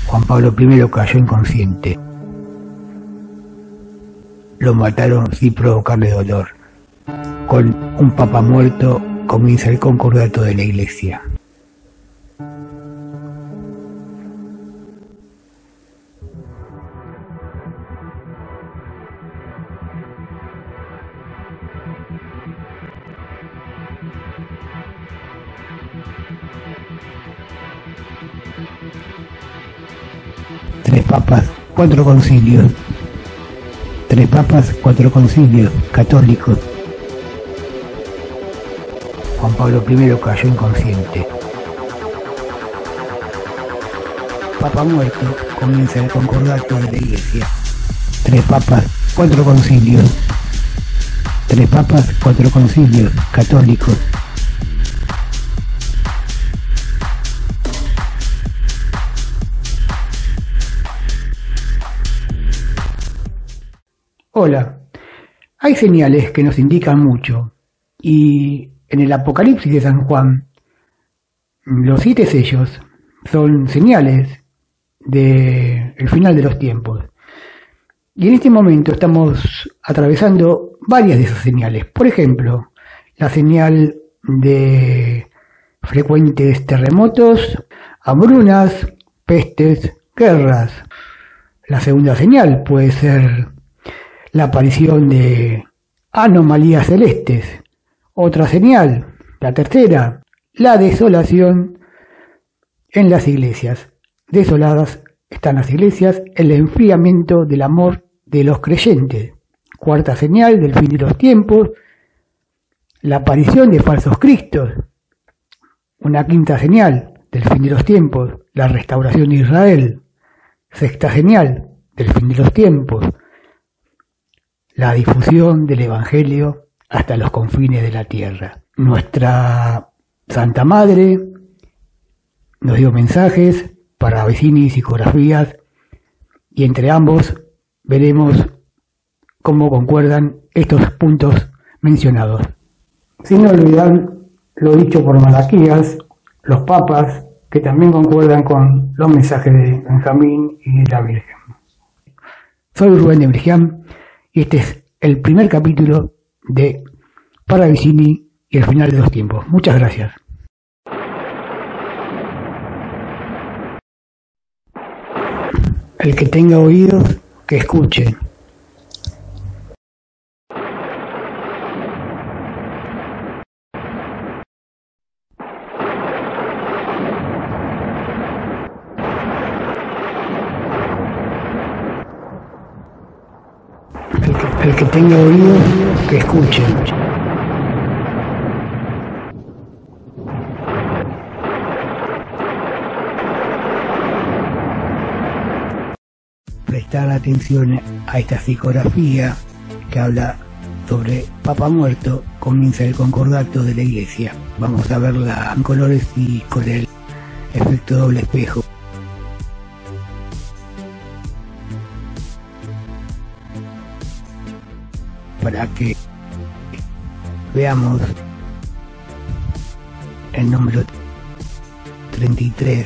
Juan Pablo I cayó inconsciente. Lo mataron sin provocarle dolor. Con un papa muerto comienza el concordato de la Iglesia. Tres papas, cuatro concilios. Tres papas, cuatro concilios católicos. Juan Pablo I cayó inconsciente. Papa muerto, comienza el concordato de la Iglesia. Tres papas, cuatro concilios. Tres papas, cuatro concilios católicos. Hola, hay señales que nos indican mucho, y en el Apocalipsis de San Juan, los 7 sellos son señales del final de los tiempos. Y en este momento estamos atravesando varias de esas señales. Por ejemplo, la señal de frecuentes terremotos, hambrunas, pestes, guerras. La segunda señal puede ser la aparición de anomalías celestes. Otra señal, la tercera, la desolación en las iglesias. Desoladas están las iglesias, el enfriamiento del amor de los creyentes. Cuarta señal del fin de los tiempos, la aparición de falsos cristos. Una quinta señal del fin de los tiempos, la restauración de Israel. Sexta señal del fin de los tiempos, la difusión del Evangelio hasta los confines de la tierra. Nuestra Santa Madre nos dio mensajes para Avicini y psicografías, y entre ambos veremos cómo concuerdan estos puntos mencionados. Sin olvidar lo dicho por Malaquías, los papas, que también concuerdan con los mensajes de Benjamín y de la Virgen. Soy Rubén de Brigiam, y este es el primer capítulo de Para Avicini y el final de los tiempos. Muchas gracias. El que tenga oídos, que escuche. El que tenga oídos, que escuche. Prestar atención a esta psicografía que habla sobre Papa muerto, comienza el concordato de la Iglesia. Vamos a verla en colores y con el efecto doble espejo. Para que veamos el número 33,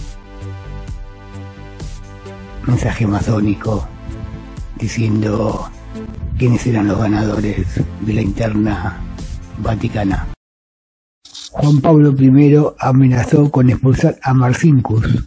mensaje masónico diciendo quiénes eran los ganadores de la interna vaticana. Juan Pablo I amenazó con expulsar a Marcinkus.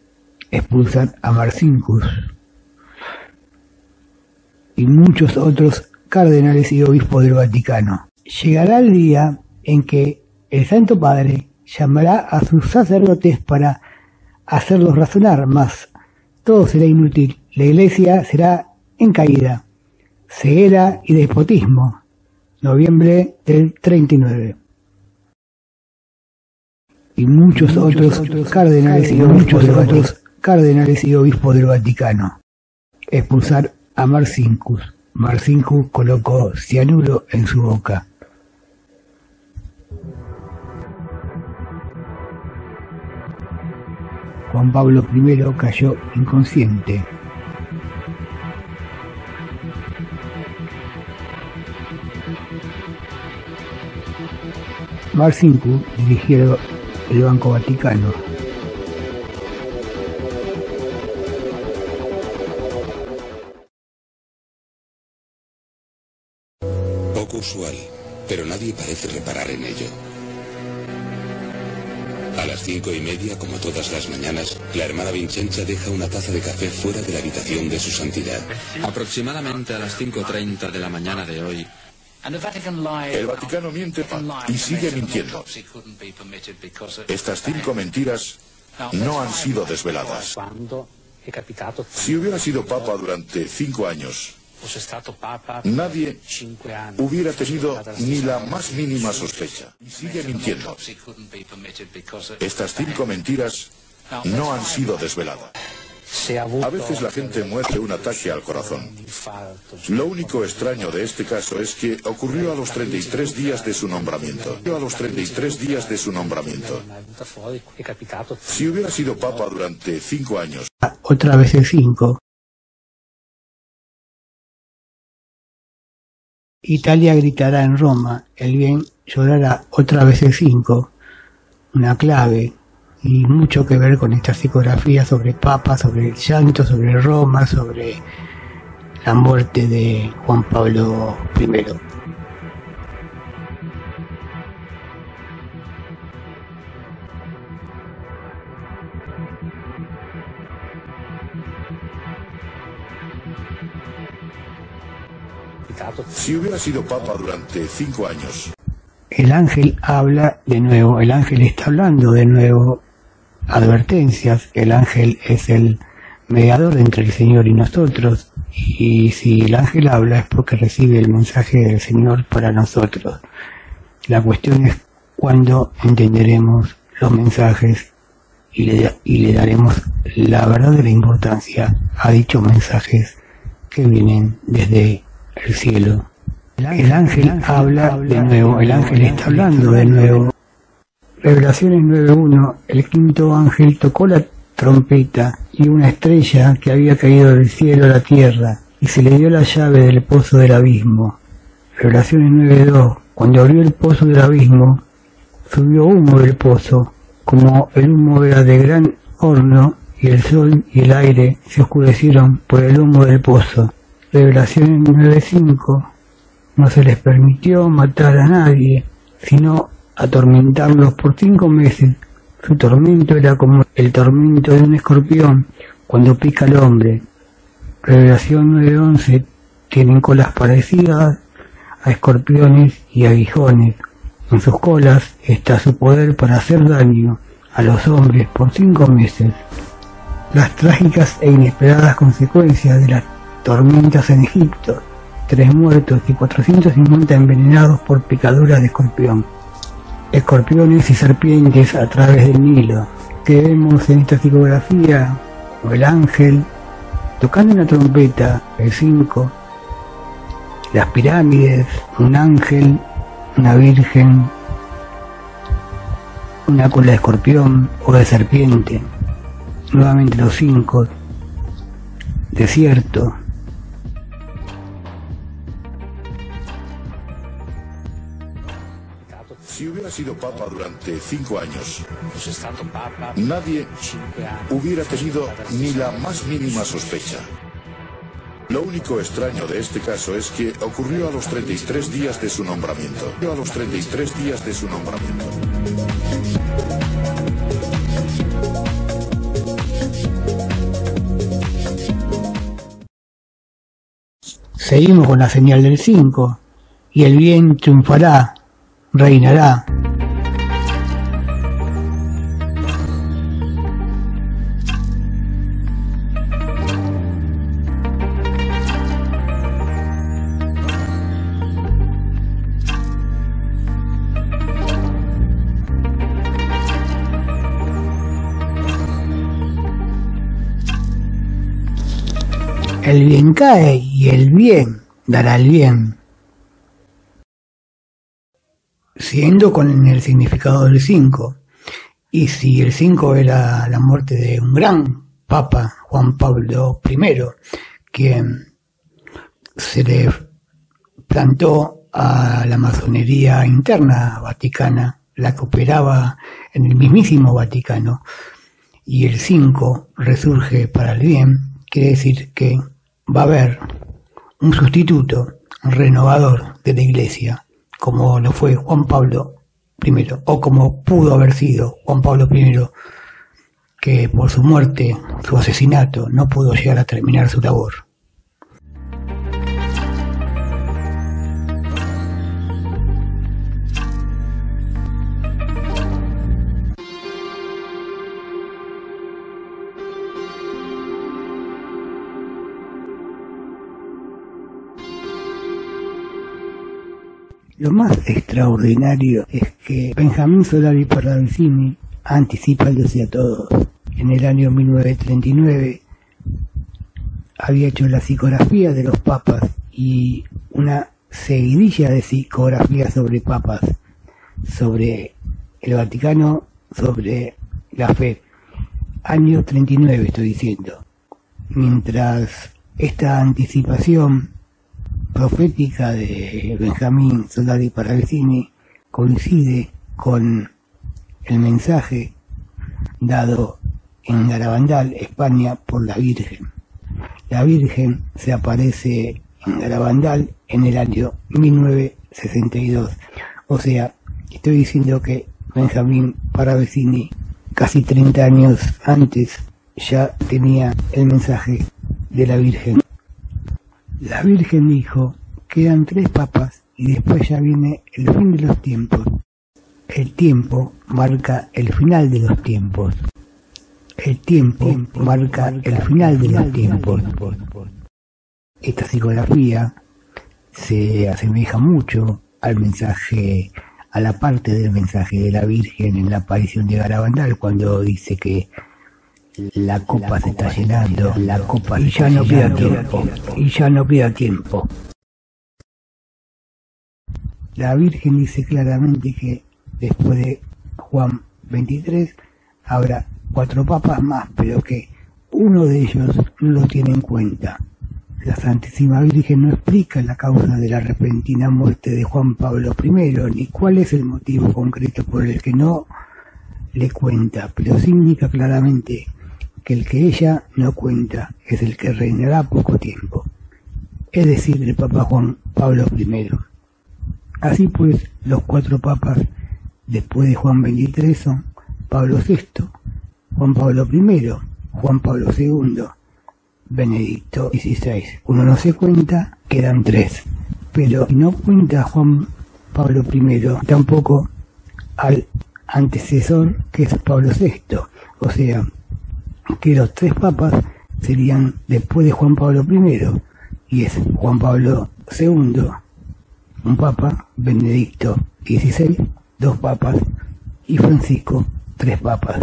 Y muchos otros cardenales y obispos del Vaticano. Llegará el día en que el Santo Padre llamará a sus sacerdotes para hacerlos razonar, mas todo será inútil. La Iglesia será en caída, ceguera y despotismo. Noviembre del 39. Y muchos otros cardenales y obispos del Vaticano. Expulsar a Marcinkus. Marcinkus colocó cianuro en su boca. Juan Pablo I cayó inconsciente. Marcinkus dirigió el Banco Vaticano. poco usual, pero nadie parece reparar en ello. A las 5:30, como todas las mañanas, la hermana Vincenza deja una taza de café fuera de la habitación de su santidad. Aproximadamente a las 5:30 de la mañana de hoy, El Vaticano miente y sigue mintiendo. Estas 5 mentiras no han sido desveladas. Si hubiera sido papa durante 5 años, nadie hubiera tenido ni la más mínima sospecha. Y sigue mintiendo. Estas 5 mentiras no han sido desveladas. A veces la gente muestra un ataque al corazón. Lo único extraño de este caso es que ocurrió a los 33 días de su nombramiento. Si hubiera sido papa durante 5 años. Otra vez el 5. Italia gritará en Roma, el bien llorará otra vez el 5. Una clave. Y mucho que ver con esta psicografía sobre Papa, sobre el llanto, sobre Roma, sobre la muerte de Juan Pablo I. Si hubiera sido papa durante 5 años. El ángel habla de nuevo, el ángel está hablando de nuevo. Advertencias, el ángel es el mediador entre el Señor y nosotros, y si el ángel habla es porque recibe el mensaje del Señor para nosotros. La cuestión es cuándo entenderemos los mensajes y le daremos la verdadera importancia a dichos mensajes que vienen desde el cielo. El ángel habla de nuevo, el ángel está hablando de nuevo. Revelaciones 9:1, el quinto ángel tocó la trompeta y una estrella que había caído del cielo a la tierra y se le dio la llave del pozo del abismo. Revelaciones 9:2, cuando abrió el pozo del abismo, subió humo del pozo, como el humo era de gran horno, y el sol y el aire se oscurecieron por el humo del pozo. Revelaciones 9:5, no se les permitió matar a nadie, sino atormentarlos por 5 meses. Su tormento era como el tormento de un escorpión cuando pica al hombre. Revelación 9:11, tienen colas parecidas a escorpiones y aguijones. En sus colas está su poder para hacer daño a los hombres por 5 meses. Las trágicas e inesperadas consecuencias de las tormentas en Egipto: 3 muertos y 450 envenenados por picaduras de escorpión. Escorpiones y serpientes a través del Nilo. Que vemos en esta psicografía, o el ángel tocando una trompeta, el 5, las pirámides, un ángel, una virgen, una cola de escorpión o de serpiente, nuevamente los 5, desierto. Si hubiera sido papa durante 5 años, nadie hubiera tenido ni la más mínima sospecha. Lo único extraño de este caso es que ocurrió a los 33 días de su nombramiento. Seguimos con la señal del 5, y el bien triunfará, reinará. El bien cae y el bien dará el bien. Siguiendo con el significado del 5, y si el 5 era la muerte de un gran Papa, Juan Pablo I, quien se le plantó a la masonería interna vaticana, la que operaba en el mismísimo Vaticano, y el 5 resurge para el bien, quiere decir que va a haber un sustituto renovador de la Iglesia, como lo fue Juan Pablo I, o como pudo haber sido Juan Pablo I, que por su muerte, su asesinato, no pudo llegar a terminar su labor. Lo más extraordinario es que Benjamín Solari Parravicini, anticipándose a todos, en el año 1939 había hecho la psicografía de los papas y una seguidilla de psicografías sobre papas, sobre el Vaticano, sobre la fe. Año 39 estoy diciendo. Mientras esta anticipación profética de Benjamín Solari Parravicini coincide con el mensaje dado en Garabandal, España, por la Virgen. La Virgen se aparece en Garabandal en el año 1962. O sea, estoy diciendo que Benjamín Parravicini, casi 30 años antes, ya tenía el mensaje de la Virgen. La Virgen dijo que eran 3 papas y después ya viene el fin de los tiempos. El tiempo marca el final de los tiempos. El tiempo marca el final de los tiempos. Esta psicografía se asemeja mucho al mensaje, a la parte del mensaje de la Virgen en la aparición de Garabandal, cuando dice que la copa se está llenando, la copa y ya no queda tiempo, y ya no queda tiempo. La Virgen dice claramente que después de Juan 23 habrá 4 papas más, pero que uno de ellos no lo tiene en cuenta. La Santísima Virgen no explica la causa de la repentina muerte de Juan Pablo I, ni cuál es el motivo concreto por el que no le cuenta, pero sí indica claramente que el que ella no cuenta es el que reinará poco tiempo, es decir, el Papa Juan Pablo I. Así pues, los 4 papas después de Juan XXIII son Pablo VI, Juan Pablo I, Juan Pablo II, Benedicto XVI. Uno no se cuenta, quedan 3, pero no cuenta Juan Pablo I, tampoco al antecesor, que es Pablo VI, o sea, que los 3 papas serían después de Juan Pablo I, y es Juan Pablo II, un papa, Benedicto XVI, 2 papas, y Francisco, 3 papas.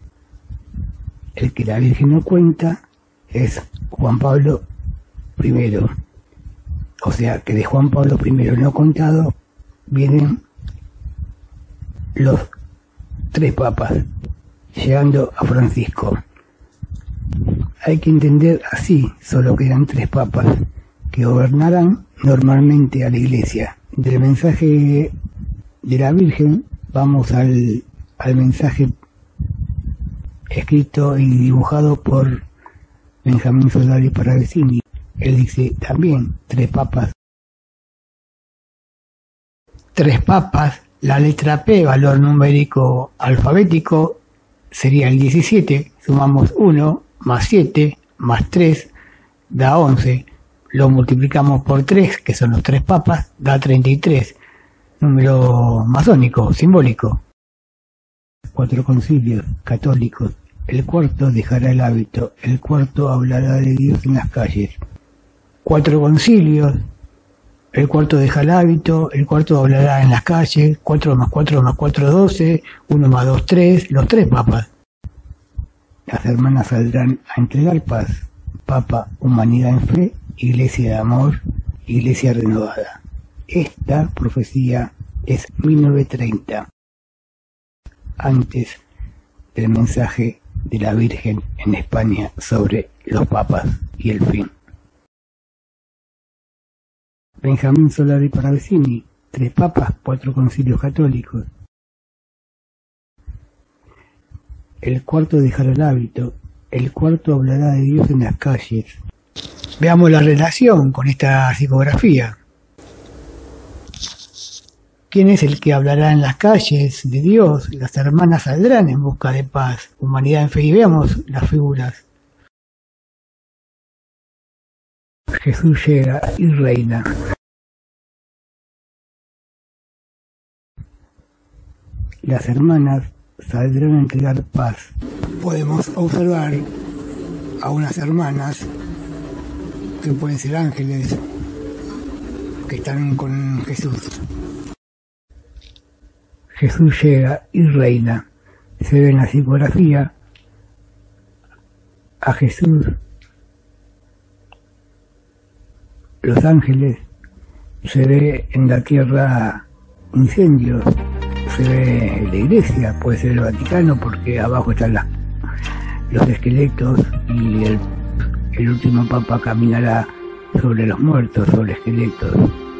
El que la Virgen no cuenta es Juan Pablo I, o sea que de Juan Pablo I no contado vienen los 3 papas, llegando a Francisco. Hay que entender así, solo quedan 3 papas que gobernarán normalmente a la Iglesia. Del mensaje de la Virgen vamos al mensaje escrito y dibujado por Benjamín Solari Parravicini. Él dice también 3 papas. 3 papas, la letra P, valor numérico alfabético, sería el 17, sumamos 1 más 7 más 3 da 11, lo multiplicamos por 3, que son los 3 papas, da 33, número masónico, simbólico. 4 concilios católicos, el cuarto dejará el hábito, el cuarto hablará de Dios en las calles. 4 concilios, el cuarto deja el hábito, el cuarto hablará en las calles, 4 más 4 más 4, 12, 1 más 2, 3, los 3 papas. Las hermanas saldrán a entregar paz, Papa, humanidad en fe, Iglesia de amor, Iglesia renovada. Esta profecía es 1930, antes del mensaje de la Virgen en España sobre los papas y el fin. Benjamín Solari Parravicini, 3 papas, 4 concilios católicos. El cuarto dejará el hábito, el cuarto hablará de Dios en las calles. Veamos la relación con esta psicografía. ¿Quién es el que hablará en las calles de Dios? Las hermanas saldrán en busca de paz. Humanidad en fe, y veamos las figuras. Jesús llega y reina. Las hermanas saldrán a entregar paz. Podemos observar a unas hermanas que pueden ser ángeles que están con Jesús. Jesús llega y reina. Se ve en la psicografía a Jesús, los ángeles, se ve en la tierra incendios, se ve la iglesia, puede ser el Vaticano porque abajo están los esqueletos y el último papa caminará sobre los muertos, sobre esqueletos,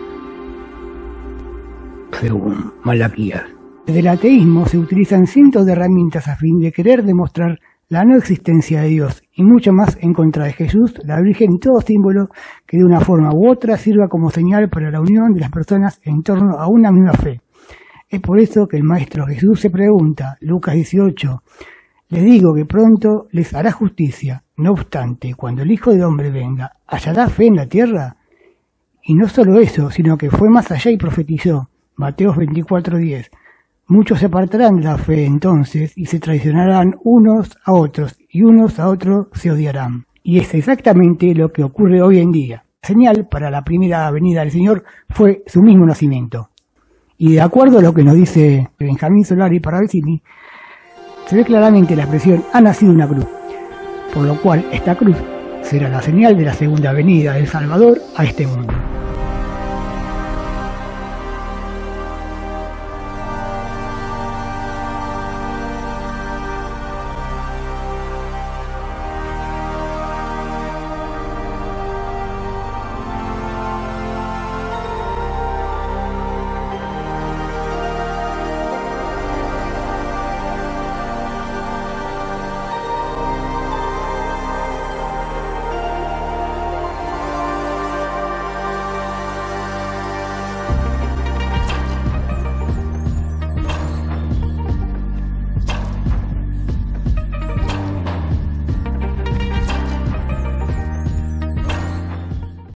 según Malaquías. Desde el ateísmo se utilizan cientos de herramientas a fin de querer demostrar la no existencia de Dios y mucho más en contra de Jesús, la Virgen y todo símbolo que de una forma u otra sirva como señal para la unión de las personas en torno a una misma fe. Es por eso que el Maestro Jesús se pregunta, Lucas 18, les digo que pronto les hará justicia, no obstante, cuando el Hijo del Hombre venga, ¿hallará fe en la tierra? Y no solo eso, sino que fue más allá y profetizó, Mateo 24:10, muchos se apartarán de la fe entonces y se traicionarán unos a otros y unos a otros se odiarán. Y es exactamente lo que ocurre hoy en día. La señal para la primera venida del Señor fue su mismo nacimiento. Y de acuerdo a lo que nos dice Benjamín Solari Paravicini, se ve claramente la expresión ha nacido una cruz, por lo cual esta cruz será la señal de la segunda venida del Salvador a este mundo.